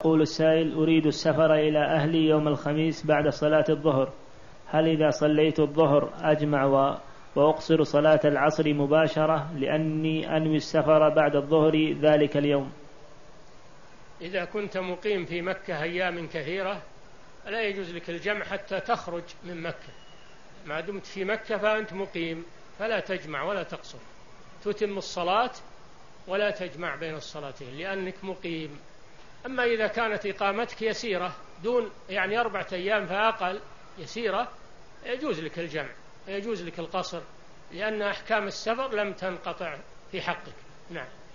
يقول السائل: أريد السفر إلى أهلي يوم الخميس بعد صلاة الظهر، هل إذا صليت الظهر أجمع وأقصر صلاة العصر مباشرة لأني أنوي السفر بعد الظهر ذلك اليوم؟ إذا كنت مقيم في مكة أيام كثيرة لا يجوز لك الجمع حتى تخرج من مكة. ما دمت في مكة فأنت مقيم، فلا تجمع ولا تقصر، تتم الصلاة ولا تجمع بين الصلاتين لأنك مقيم. أما إذا كانت إقامتك يسيرة دون 4 أيام فأقل يسيرة يجوز لك الجمع، يجوز لك القصر، لأن أحكام السفر لم تنقطع في حقك. نعم.